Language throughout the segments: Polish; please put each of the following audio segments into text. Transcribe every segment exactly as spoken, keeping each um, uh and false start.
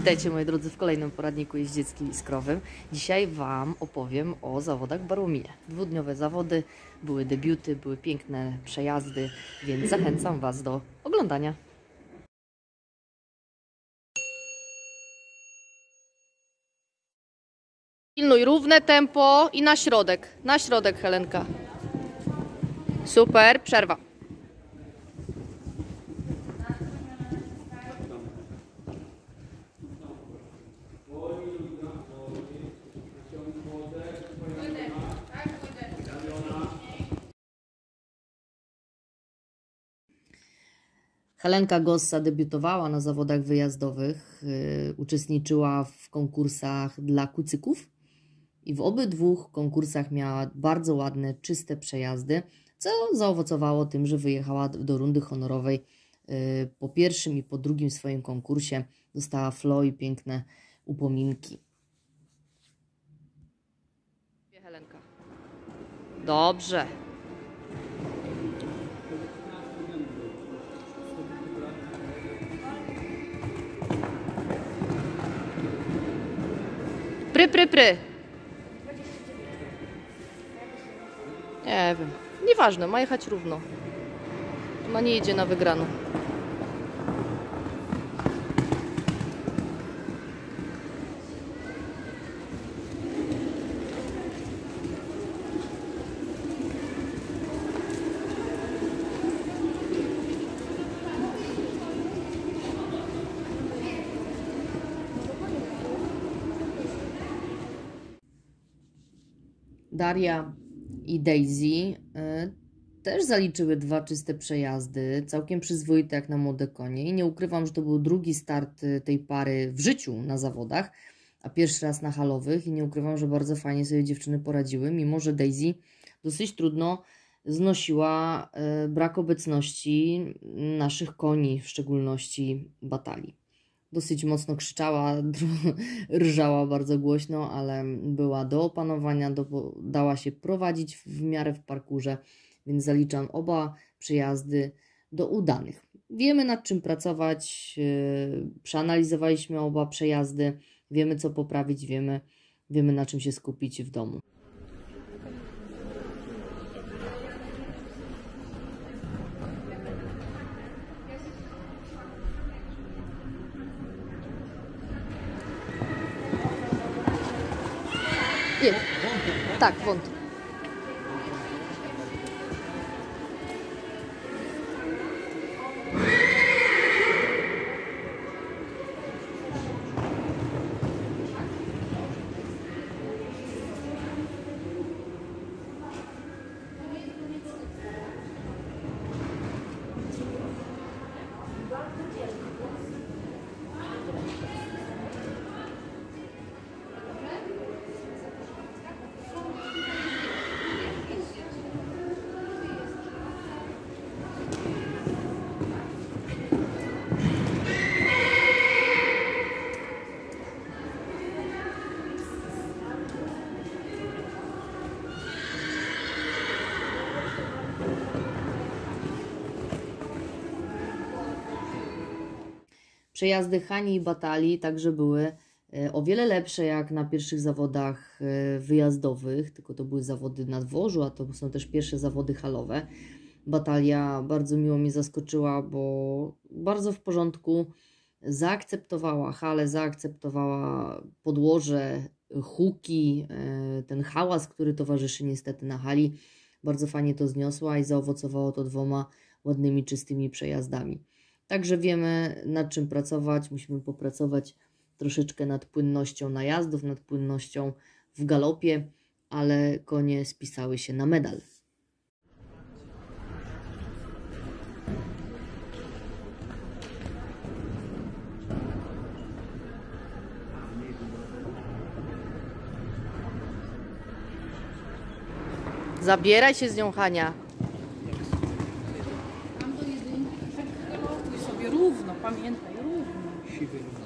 Witajcie moi drodzy w kolejnym poradniku jeździeckim iskrowym. Dzisiaj Wam opowiem o zawodach w Barominie. Dwudniowe zawody, były debiuty, były piękne przejazdy, więc zachęcam Was do oglądania. Pilnuj równe tempo i na środek, na środek Helenka. Super, przerwa. Helenka Gossa debiutowała na zawodach wyjazdowych, yy, uczestniczyła w konkursach dla kucyków i w obydwu konkursach miała bardzo ładne, czyste przejazdy, co zaowocowało tym, że wyjechała do rundy honorowej yy, po pierwszym i po drugim swoim konkursie. Dostała flo i piękne upominki. Helenka. Dobrze. Pry, pry, pry. Nie wiem. Nieważne, ma jechać równo. Ona nie idzie na wygraną. Daria i Daisy y, też zaliczyły dwa czyste przejazdy, całkiem przyzwoite jak na młode konie. I nie ukrywam, że to był drugi start tej pary w życiu na zawodach, a pierwszy raz na halowych. I nie ukrywam, że bardzo fajnie sobie dziewczyny poradziły, mimo że Daisy dosyć trudno znosiła y, brak obecności naszych koni, w szczególności Batalii. Dosyć mocno krzyczała, rżała bardzo głośno, ale była do opanowania, do, dała się prowadzić w miarę w parkurze, więc zaliczam oba przejazdy do udanych. Wiemy, nad czym pracować, yy, przeanalizowaliśmy oba przejazdy, wiemy, co poprawić, wiemy, wiemy na czym się skupić w domu. Jest. Tak, wąt. Przejazdy Hani i Batalii także były o wiele lepsze jak na pierwszych zawodach wyjazdowych, tylko to były zawody na dworzu, a to są też pierwsze zawody halowe. Batalia bardzo miło mnie zaskoczyła, bo bardzo w porządku zaakceptowała halę, zaakceptowała podłoże, huki, ten hałas, który towarzyszy niestety na hali. Bardzo fajnie to zniosła i zaowocowało to dwoma ładnymi, czystymi przejazdami. Także wiemy, nad czym pracować. Musimy popracować troszeczkę nad płynnością najazdów, nad płynnością w galopie, ale konie spisały się na medal. Zabieraj się z nią, Hania. Równo, pamiętaj, równo. Siwy równo.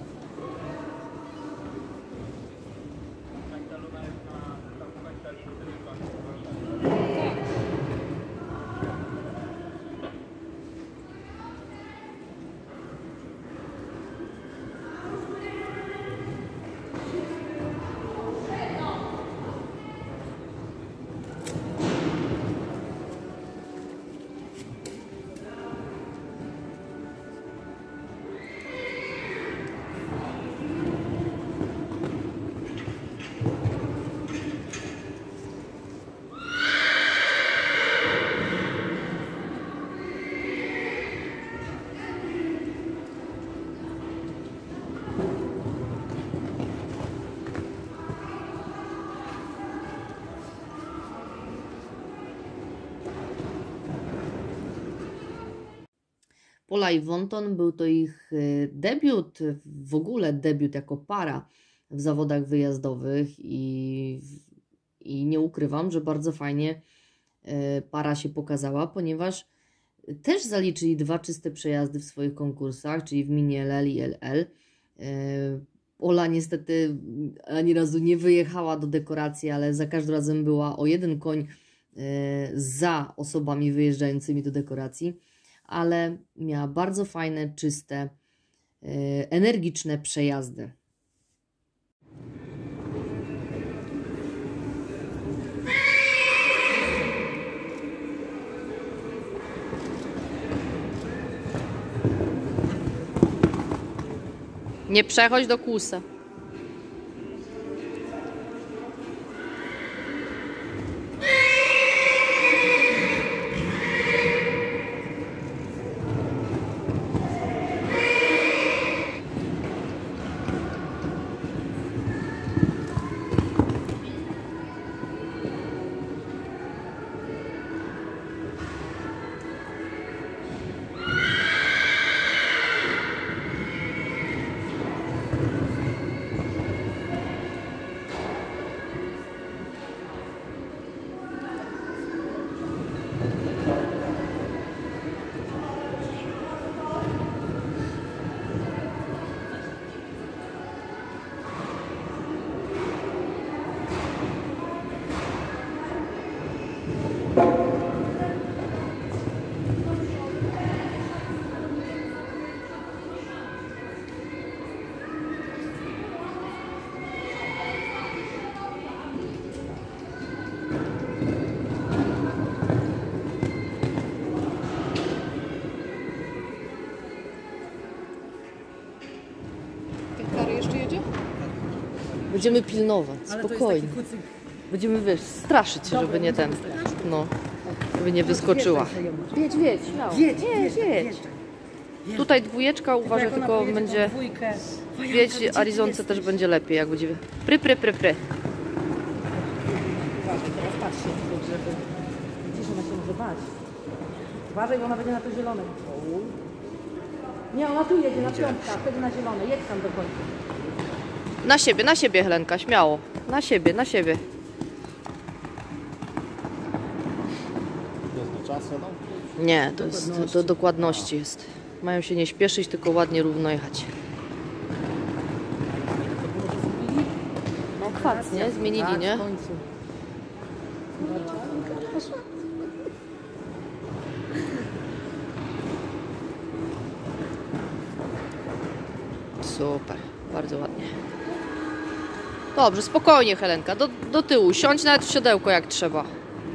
Pola i Wonton był to ich debiut, w ogóle debiut jako para w zawodach wyjazdowych i, i nie ukrywam, że bardzo fajnie para się pokazała, ponieważ też zaliczyli dwa czyste przejazdy w swoich konkursach, czyli w Mini L L i L L. Ola niestety ani razu nie wyjechała do dekoracji, ale za każdym razem była o jeden koń za osobami wyjeżdżającymi do dekoracji, ale miała bardzo fajne, czyste, energiczne przejazdy. Nie przechodź do kłusa. Będziemy pilnować, spokojnie. Będziemy, wiesz, straszyć się, żeby nie ten, no, żeby nie wyskoczyła. Wiedź, wiedź, śmiało. Wiedź, wiedź, wiedź. Tutaj dwójeczka, uważaj, tylko będzie, wiedź, Arizonce też będzie lepiej, jak będzie, pry, pry, pry, pry. Uważaj, teraz patrzcie, żeby... Widzisz, ona się może bać. Uważaj, bo ona będzie na to zielone. Nie, ona tu jedzie, na piątka, wtedy na zielone. Jedź tam do końca. Na siebie, na siebie, Helenka, śmiało. Na siebie, na siebie. Nie, to jest do, do dokładności jest. Mają się nie śpieszyć, tylko ładnie, równo jechać. No fakt, nie? Zmienili, nie? Super, bardzo ładnie. Dobrze, spokojnie, Helenka, do, do tyłu, siądź nawet w siodełko jak trzeba.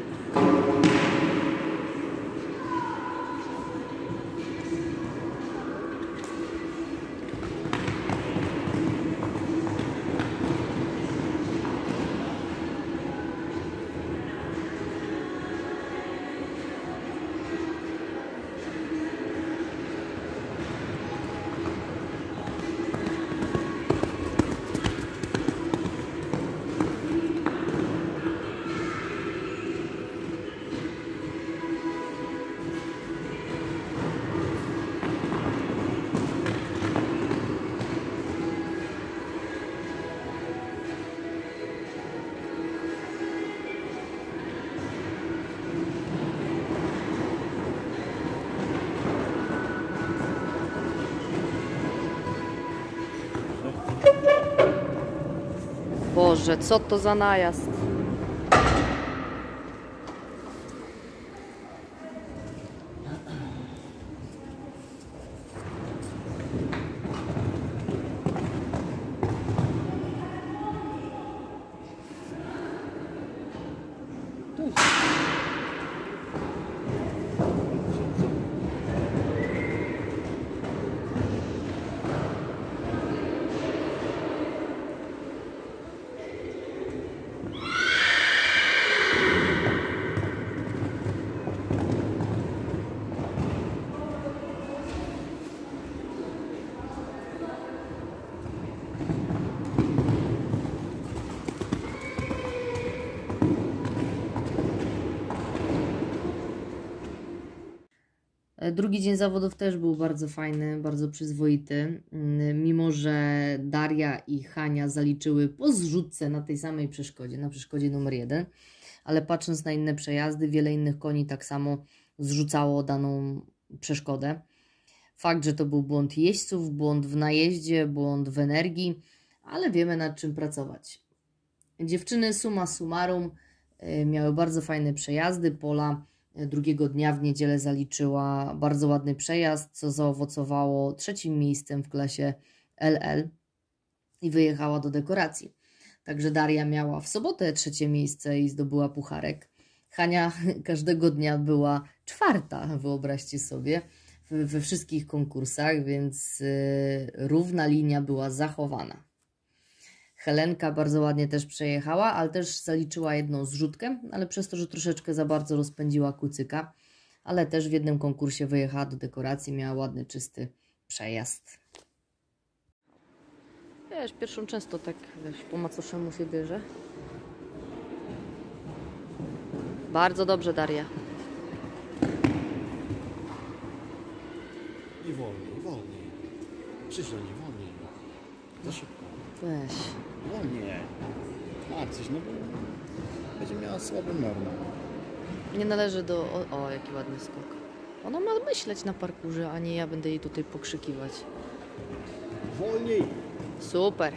Boże, co to za najazd? Drugi dzień zawodów też był bardzo fajny, bardzo przyzwoity. Mimo że Daria i Hania zaliczyły po zrzutce na tej samej przeszkodzie, na przeszkodzie numer jeden, ale patrząc na inne przejazdy, wiele innych koni tak samo zrzucało daną przeszkodę. Fakt, że to był błąd jeźdźców, błąd w najeździe, błąd w energii, ale wiemy nad czym pracować. Dziewczyny summa summarum miały bardzo fajne przejazdy. Pola drugiego dnia w niedzielę zaliczyła bardzo ładny przejazd, co zaowocowało trzecim miejscem w klasie L L i wyjechała do dekoracji. Także Daria miała w sobotę trzecie miejsce i zdobyła pucharek. Hania każdego dnia była czwarta, wyobraźcie sobie, we wszystkich konkursach, więc równa linia była zachowana. Helenka bardzo ładnie też przejechała, ale też zaliczyła jedną zrzutkę, ale przez to, że troszeczkę za bardzo rozpędziła kucyka, ale też w jednym konkursie wyjechała do dekoracji, miała ładny, czysty przejazd. Wiesz, pierwszą często tak, wiesz, po macoszemu się bierze. Bardzo dobrze, Daria. I wolniej, wolniej. Przyszło nie wolniej. Za szybko. Weź. Wolniej. Marcyś, no bo będzie miała słabą normę. Nie należy do... O, o, jaki ładny skok. Ona ma myśleć na parkurze, a nie ja będę jej tutaj pokrzykiwać. Wolniej. Super.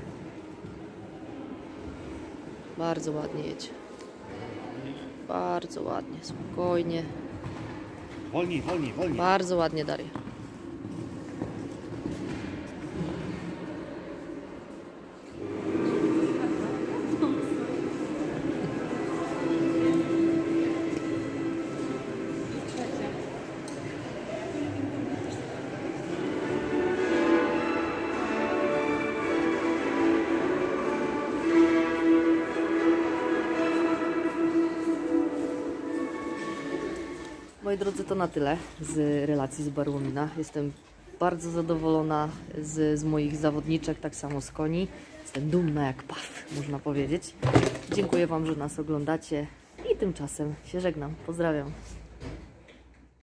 Bardzo ładnie jedzie. Bardzo ładnie, spokojnie. Wolniej, wolniej, wolniej. Bardzo ładnie, Daria. Moi drodzy, to na tyle z relacji z Barłomina. Jestem bardzo zadowolona z, z moich zawodniczek, tak samo z koni. Jestem dumna jak paw, można powiedzieć. Dziękuję Wam, że nas oglądacie i tymczasem się żegnam. Pozdrawiam.